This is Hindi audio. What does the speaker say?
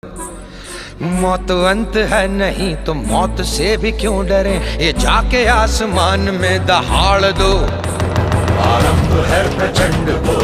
मौत अंत है नहीं तो मौत से भी क्यों डरे, ये जाके आसमान में दहाड़ दो। आरंभ है प्रचंड